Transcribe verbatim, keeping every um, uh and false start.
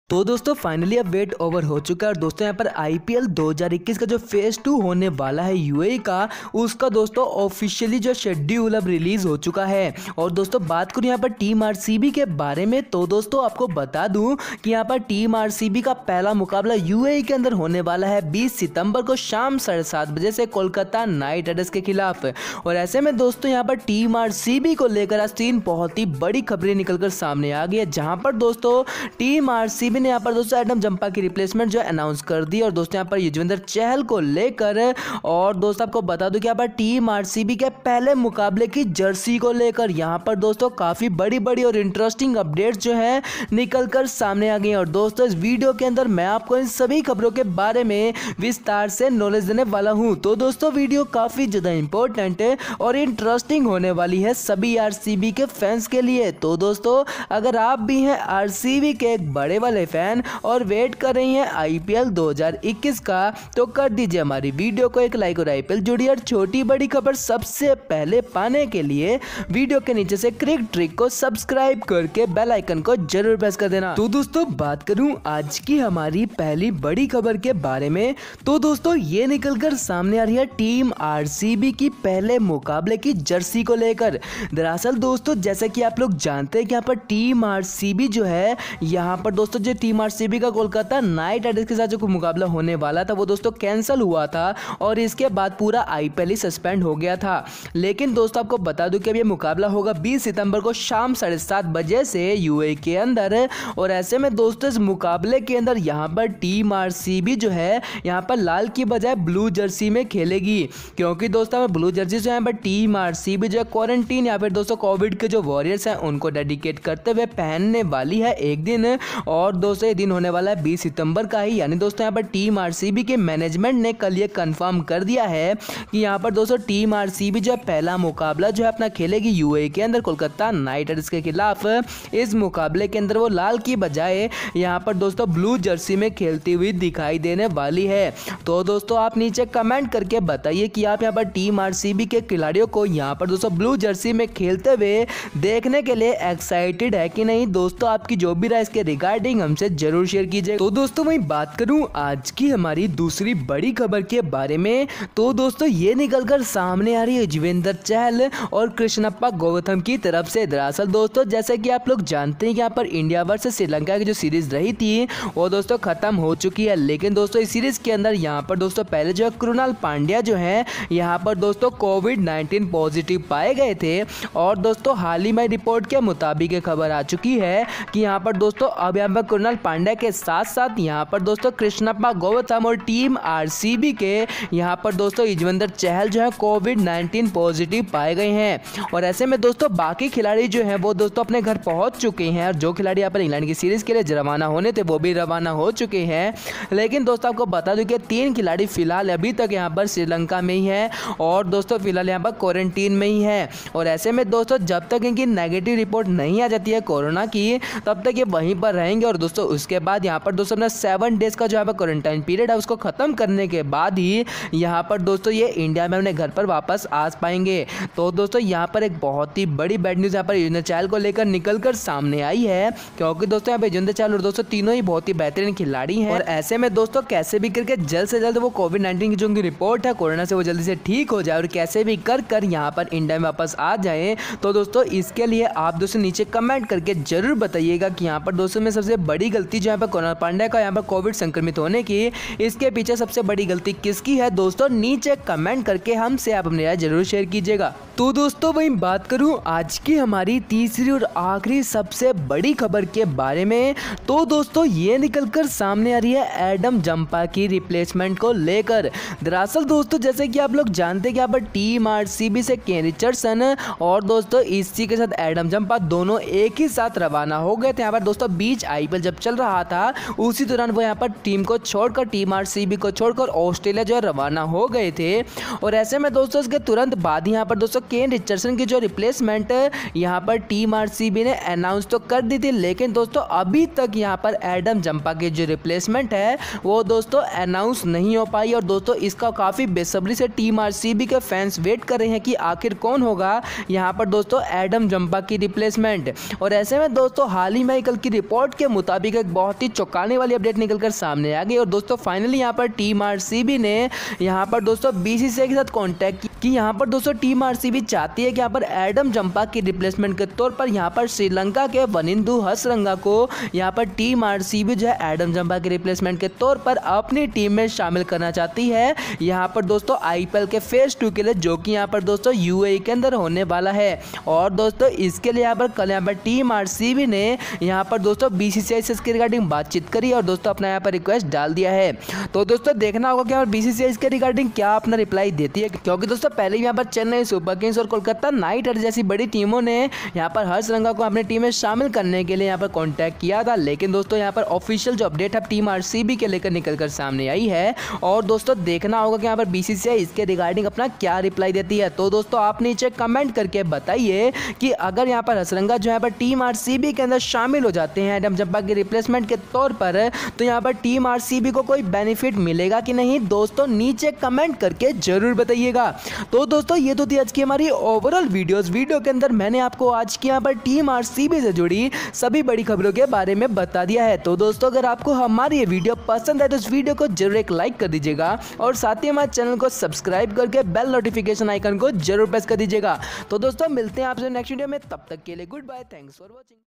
तो दोस्तों फाइनली अब वेट ओवर हो चुका है और दोस्तों यहाँ पर आईपीएल दो हज़ार इक्कीस का जो फेज टू होने वाला है यूएई का, उसका दोस्तों ऑफिशियली जो शेड्यूल अब रिलीज हो चुका है। और दोस्तों बात करूँ यहाँ पर टीम आरसीबी के बारे में, तो दोस्तों आपको बता दूं कि यहाँ पर टीम आरसीबी का पहला मुकाबला यूएई के अंदर होने वाला है बीस सितंबर को शाम साढ़े सात बजे से कोलकाता नाइट राइडर्स के खिलाफ। और ऐसे में दोस्तों यहाँ पर टीम आरसीबी को लेकर आज तीन बहुत ही बड़ी खबरें निकलकर सामने आ गई है, जहाँ पर दोस्तों टीम आरसीबी ने यहाँ पर दोस्तों एडम जंपा की रिप्लेसमेंट जो अनाउंस कर दी। और दोस्तों यहाँ पर युजवेंद्र चहल को लेकर, और दोस्तों आपको बता दूं कि यहाँ पर टीम आरसीबी के पहले मुकाबले की जर्सी को लेकर यहाँ पर दोस्तों काफी बड़ी बड़ी और इंटरेस्टिंग अपडेट्स जो है निकलकर सामने आ गई। और दोस्तों इस वीडियो के अंदर मैं आपको इन सभी खबरों के बारे में विस्तार से नॉलेज देने वाला हूँ। तो दोस्तों वीडियो काफी ज्यादा इंपॉर्टेंट है और इंटरेस्टिंग होने वाली है सभी आरसीबी के फैंस के लिए। तो दोस्तों अगर आप भी हैं आरसीबी के एक बड़े वाले फैन और वेट कर रही हैं आईपीएल दो हज़ार इक्कीस का, तो कर दीजिए हमारी वीडियो को एक लाइक और आईपीएल जुड़ी और छोटी बड़ी खबर सबसे पहले पाने के लिए वीडियो के नीचे से क्रिक ट्रिक को सब्सक्राइब करके बेल आइकन को जरूर प्रेस कर देना। तो दोस्तों बात करूं आज की हमारी पहली बड़ी खबर के बारे में, तो दोस्तों ये निकलकर सामने आ रही है टीम आरसीबी की पहले मुकाबले की जर्सी को लेकर। दरअसल दोस्तों जैसे कि आप लोग जानते हैं कि यहाँ पर टीम आरसीबी जो है, यहाँ पर दोस्तों जो टीम आरसीबी का कोलकाता नाइट राइडर्स के साथ जो मुकाबला होने वाला था वो दोस्तों कैंसिल हुआ था और इसके बाद पूरा आईपीएल ही सस्पेंड हो गया था। लेकिन दोस्तों आपको बता दूं कि अब ये मुकाबला होगा बीस सितंबर को शाम साढ़े सात बजे से यूएई के अंदर। और ऐसे में दोस्तों इस मुकाबले के अंदर यहाँ पर टीम आरसीबी जो है यहाँ पर लाल की बजाय ब्लू जर्सी में खेलेगी, क्योंकि दोस्तों ब्लू जर्सी जो है पर टीम आरसीबी जो है क्वारंटीन यहाँ पर दोस्तों कोविड के जो वॉरियर्स हैं उनको डेडिकेट करते हुए पहनने वाली है एक दिन। और दोस्तों ये दिन होने वाला है बीस सितंबर का ही, यानी दोस्तों यहाँ पर टीम आरसीबी के मैनेजमेंट ने कल ये कंफर्म कर दिया है कि यहाँ पर दोस्तों टीम आरसीबी जो है पहला मुकाबला जो है अपना खेलेगी यूएई के अंदर कोलकाता नाइट राइडर्स के खिलाफ। इस मुकाबले के अंदर वो लाल की बजाय यहाँ पर दोस्तों ब्लू जर्सी में खेलती हुई दिखाई देने वाली है। तो दोस्तों आप नीचे कमेंट करके बताइए कि आप यहाँ पर टीम आरसीबी के खिलाड़ियों को यहाँ पर दोस्तों ब्लू जर्सी में खेलते हुए देखने के लिए एक्साइटेड है कि नहीं। दोस्तों आपकी जो भी राय इसके रिगार्डिंग हमसे जरूर शेयर कीजिए। तो दोस्तों मैं बात करूं आज की हमारी दूसरी बड़ी खबर के बारे में, तो दोस्तों ये निकलकर सामने आ रही है युजवेंद्र चहल और कृष्णप्पा गौतम की तरफ से। दरअसल दोस्तों जैसे कि आप लोग जानते हैं कि यहाँ पर इंडिया वर्सेस श्रीलंका की जो सीरीज रही थी वो दोस्तों खत्म हो चुकी है। लेकिन दोस्तों इस सीरीज के अंदर यहाँ पर दोस्तों पहले जो है कृणाल पांड्या जो है यहाँ पर दोस्तों कोविड नाइन्टीन पॉजिटिव पाए गए थे। और दोस्तों हाल ही में रिपोर्ट के मुताबिक खबर आ चुकी है कि यहाँ पर दोस्तों अब यहाँ पर कृणाल पांड्या के साथ साथ यहाँ पर दोस्तों कृष्णप्पा गौतम और टीम आरसीबी के यहाँ पर दोस्तों युजवेंद्र चहल जो है कोविड नाइन्टीन पॉजिटिव पाए गए हैं। और ऐसे में दोस्तों बाकी खिलाड़ी जो हैं वो दोस्तों अपने घर पहुंच चुके हैं और जो खिलाड़ी यहाँ पर इंग्लैंड की सीरीज के लिए रवाना होने थे वो भी रवाना हो चुके हैं। लेकिन दोस्तों आपको बता दूं कि तीन खिलाड़ी फिलहाल अभी तक यहाँ पर श्रीलंका में ही है और दोस्तों फिलहाल यहाँ पर क्वारंटीन में ही है। और ऐसे में दोस्तों जब तक इनकी नेगेटिव रिपोर्ट नहीं आ जाती है कोरोना की, तब तक ये वहीं पर रहेंगे। और दोस्तों उसके बाद यहाँ पर दोस्तों अपना सेवन डेज का जो यहाँ पर क्वारंटाइन पीरियड है उसको खत्म करने के बाद ही यहाँ पर दोस्तों ये इंडिया में अपने घर पर वापस आ पाएंगे। तो दोस्तों यहाँ पर एक बहुत ही बड़ी बैड न्यूज यहाँ पर युजवेंद्र चहल को लेकर निकल कर सामने आई है, क्योंकि दोस्तों यहाँ पे युजवेंद्र चहल और दोस्तों तीनों ही बहुत ही बेहतरीन खिलाड़ी हैं। और ऐसे में दोस्तों कैसे भी करके जल्द से जल्द वो कोविड नाइन्टीन की जो उनकी रिपोर्ट है कोरोना से वो जल्दी से ठीक हो जाए और कैसे भी कर कर यहाँ पर इंडिया में वापस आ जाए। तो दोस्तों इसके लिए आप दोस्तों नीचे कमेंट करके जरूर बताइएगा कि यहाँ पर दोस्तों में सबसे बड़ी गलती जो यहाँ पर कृणाल पांड्या का यहाँ पर कोविड संक्रमित होने की, इसके पीछे सबसे बड़ी गलती किसकी है दोस्तों नीचे कमेंट करके हमसे आप अपनी राय जरूर शेयर कीजिएगा। तो दोस्तों वही बात करूं आज की हमारी तीसरी और आखिरी सबसे बड़ी खबर के बारे में, तो दोस्तों ये निकलकर सामने आ रही है एडम जंपा की रिप्लेसमेंट को लेकर। दरअसल दोस्तों जैसे कि आप लोग जानते हैं कि यहाँ पर टीम आरसीबी से केन रिचर्डसन और दोस्तों इसी के साथ एडम जंपा दोनों एक ही साथ रवाना हो गए थे। यहाँ पर दोस्तों बीच आईपीएल जब चल रहा था उसी दौरान वो यहाँ पर टीम को छोड़कर टीम आरसीबी को छोड़कर ऑस्ट्रेलिया जो है रवाना हो गए थे। और ऐसे में दोस्तों इसके तुरंत बाद यहाँ पर दोस्तों केन रिचर्डसन की जो रिप्लेसमेंट यहाँ पर टीम आरसीबी ने अनाउंस तो कर दी थी, लेकिन दोस्तों अभी तक यहाँ पर एडम जंपा की जो रिप्लेसमेंट है वो दोस्तों अनाउंस नहीं हो पाई। और दोस्तों इसका काफ़ी बेसब्री से टीम आरसीबी के फैंस वेट कर रहे हैं कि आखिर कौन होगा यहाँ पर दोस्तों एडम जंपा की रिप्लेसमेंट। और ऐसे में दोस्तों हाल ही में कल की रिपोर्ट के मुताबिक अभी एक बहुत ही चौंकाने वाली अपडेट निकलकर सामने आ गई और दोस्तों फाइनली यहाँ पर टीम आरसीबी ने यहाँ पर दोस्तों बीसीसीआई के साथ कांटेक्ट कि यहाँ पर दोस्तों टीम आरसीबी चाहती है कि यहाँ पर एडम जंपा की रिप्लेसमेंट के तौर पर यहाँ पर श्रीलंका के वनिंदु हसरंगा को यहाँ पर टीम आरसीबी जो है एडम जंपा की रिप्लेसमेंट के तौर पर अपनी टीम में शामिल करना चाहती है यहाँ पर दोस्तों आईपीएल के फेज टू के लिए, जो कि यहाँ पर दोस्तों यूएई के अंदर होने वाला है। और दोस्तों इसके लिए यहाँ पर कल यहाँ पर टीम आरसीबी ने यहाँ पर दोस्तों बीसीसीआई से इसके रिगार्डिंग बातचीत करी और दोस्तों अपना यहाँ पर रिक्वेस्ट डाल दिया है। तो दोस्तों देखना होगा कि यहाँ पर बीसीसीआई इसके रिगार्डिंग क्या अपना रिप्लाई देती है, क्योंकि दोस्तों पहले यहाँ पर चेन्नई सुपर किंग्स और कोलकाता नाइट राइडर्स जैसी बड़ी टीमों ने यहाँ पर हर्षरंगा को अपनी टीम में शामिल करने के लिए यहाँ पर कांटेक्ट किया था। लेकिन दोस्तों यहाँ पर ऑफिशियल जो अपडेट है टीम आरसीबी के लेकर निकलकर सामने आई है और दोस्तों देखना होगा कि यहाँ पर बीसीसीआई इसके रिगार्डिंग अपना क्या रिप्लाई देती है। तो दोस्तों आप नीचे कमेंट करके बताइए कि अगर यहाँ पर हर्षरंगा जो यहाँ पर टीम आरसीबी के अंदर शामिल हो जाते हैं एडम जंपा के रिप्लेसमेंट के तौर पर, तो यहाँ पर टीम आरसीबी को कोई बेनिफिट मिलेगा कि नहीं, दोस्तों नीचे कमेंट करके जरूर बताइएगा। तो दोस्तों ये तो थी आज की हमारी ओवरऑल वीडियोस। वीडियो के अंदर मैंने आपको आज की यहाँ पर टीम आरसीबी से जुड़ी सभी बड़ी खबरों के बारे में बता दिया है। तो दोस्तों अगर आपको हमारी ये वीडियो पसंद है तो इस वीडियो को जरूर एक लाइक कर दीजिएगा और साथ ही हमारे चैनल को सब्सक्राइब करके बेल नोटिफिकेशन आइकन को जरूर प्रेस कर दीजिएगा। तो दोस्तों मिलते हैं आपसे नेक्स्ट वीडियो में, तब तक के लिए good bye, thanks for watching.